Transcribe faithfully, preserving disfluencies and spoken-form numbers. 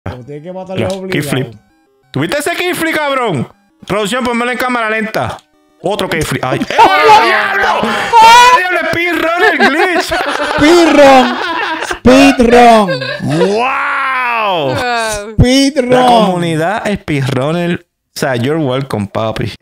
Pero tiene que matarlo obligado. Kickflip. ¿Tuviste ese kickflip, cabrón? Producción, ponmelo en cámara lenta. Otro kickflip. ¡Ay! ¡Eh, diablo! ¡Diablo! ¡Speedrunner glitch! Speedrun. Speedrun. ¡Wow! Wow. Speedrun. La comunidad Speedrunner. O sea, you're welcome, papi.